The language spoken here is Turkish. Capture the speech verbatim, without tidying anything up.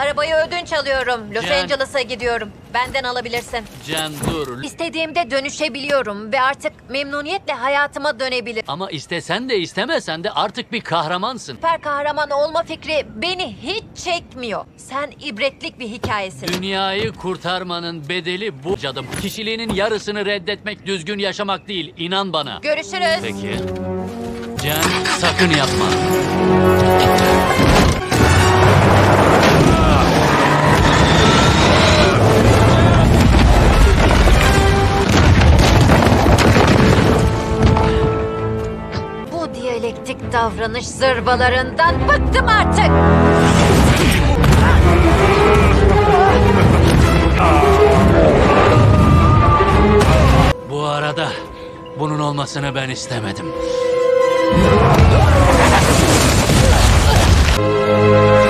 Arabayı ödünç alıyorum. Los Can. Angeles'a gidiyorum. Benden alabilirsin. Can dur. İstediğimde dönüşebiliyorum ve artık memnuniyetle hayatıma dönebilirim. Ama istesen de istemesen de artık bir kahramansın. Süper kahraman olma fikri beni hiç çekmiyor. Sen ibretlik bir hikayesin. Dünyayı kurtarmanın bedeli bu cadım. Kişiliğinin yarısını reddetmek düzgün yaşamak değil. İnan bana. Görüşürüz. Peki. Can, sakın yapma. Bu diyalektik davranış zırvalarından bıktım artık. Bu arada bunun olmasını ben istemedim.